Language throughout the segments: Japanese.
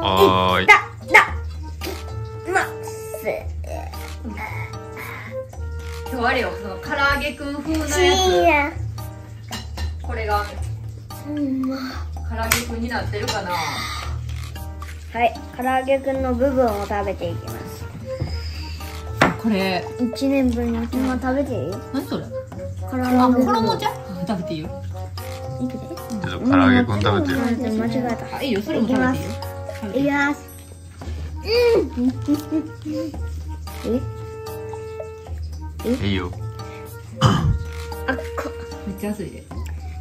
はーい。 今日あれよ、その唐揚げくん風のやつ。これが唐揚げくんになってるかな。 はい、唐揚げくんの部分を食べていきます。 これ 1年分の今食べていい？ 何それ？ 唐揚げの部分。 衣じゃ？食べていいよ。 いくで。 ちょっと唐揚げくん食べてよ。 間違えた。 いいよ、それも食べていいよ。 いきます。 いいよ。 めっちゃ熱いで。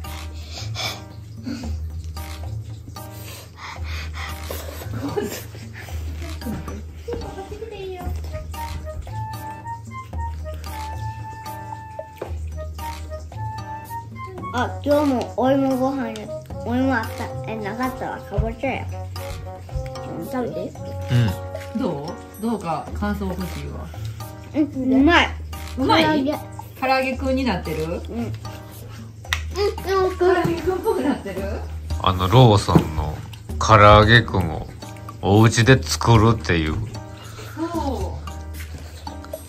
あ、今日もお芋ご飯にお芋あったなかったわ。かぼちゃや。食べて。 どうか感想欲しいわ。 うまい。 うまい？ 唐揚げ。 唐揚げくんになってる？唐揚げくんっぽくなってる？ ローソンの唐揚げくんをお家で作るっていう。 そう。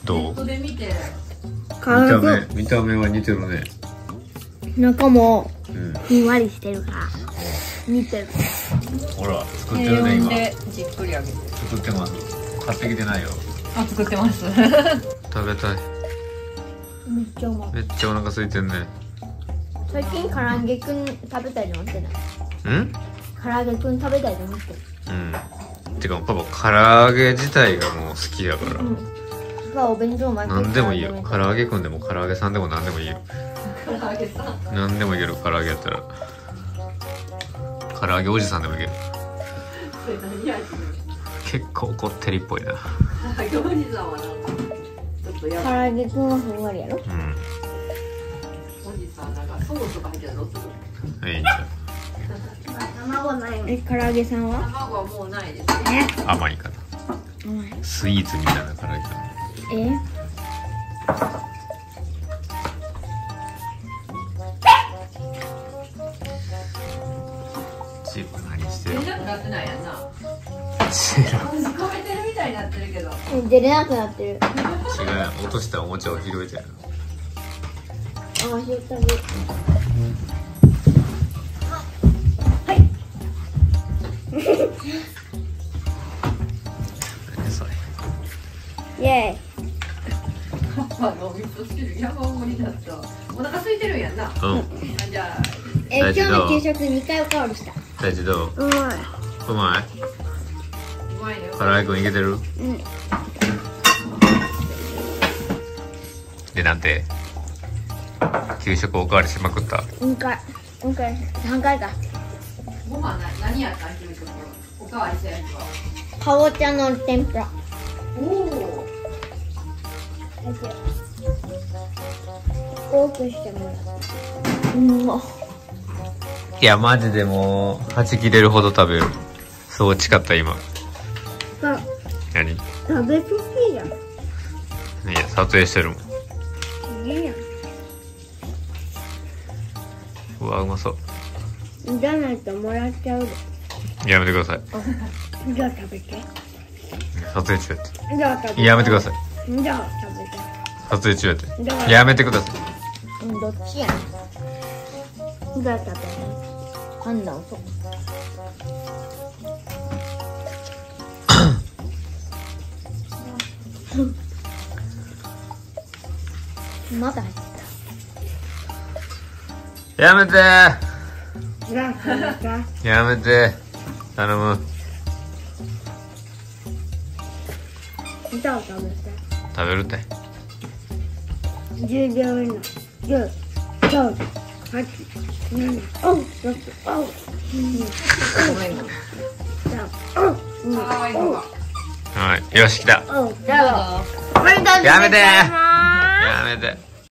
どう？ ネットで見て。 見た目は似てるね。 中もうん。 ふんわりしてるから似てる。 ほら、作って低るね今。 温でじっくり揚げて。 作ってます。買ってきてないよ。 あ、作ってます。 食べたい。 めっちゃうまい。 めっちゃお腹空いてんね。 最近唐揚げくん食べたいと思ってない？ うん唐揚げくん食べたいと思ってる。 てかパパ唐揚げ自体がもう好きやから、 パパお弁当毎回何でもいいよ。唐揚げくんでも唐揚げさんでも何でもいいよ。 唐揚げさん。 何でもいける。唐揚げやったら唐揚げおじさんでもいける。 それ何味？ 結構こってりっぽいな。 唐揚げおじさんはなんかちょっとや唐ばい。 揚げくんはふんわりやろ。 おじさんなんかソースとか入ってるの？する？ いいんじゃ卵ない。唐揚げさんは？ 卵はもうないですね。 ん。甘いかな。 甘い。 スイーツみたいな唐揚げかな。チープ何してる？ 出なくなってないやんな。 チー閉めてるみたいになってるけど。 出れなくなってる。 違う。落としたおもちゃを拾えてる。 あ、ひったり。 何それ。 イェーイ。 パパのお味噌汁山盛りだった。お腹空いてるんやんな。 うん。 あ、じゃあ今日の給食2回おかわりした。 大地どう？ うまい。 うまい？ うまいね。 唐揚げくんいけてる？で、なんて給食おかわりしまくった？ 2回。3回か。 ご飯何やったん？給食おかわりしたやつは。 かぼちゃの天ぷら。 おお。 多くしてもらった。 いや、マジでもう、はち切れるほど食べる。そう誓った今。何？い食べときやん。 や、撮影してるもん。 いいやん。 うわ、うまそう。 じゃないともらっちゃうで。 やめてください。 じゃあ食べて。 撮影中やって。 じゃあ食べて。 やめてください。 じゃあ食べて。 撮影中やって。 だからやめてください。 どっちやん。じゃあ食べて。判断遅く。まだ入ってやめてー。 た。じゃあ食べて。 やめて。頼む。 じゃあ食べて。 食べるって。 10秒以内。10、9、8、7、6、5、 ごめんごめん。 3、 はい、どうぞ。 はい。よし、来た。 じゃあ、 やめてー。 ややめて。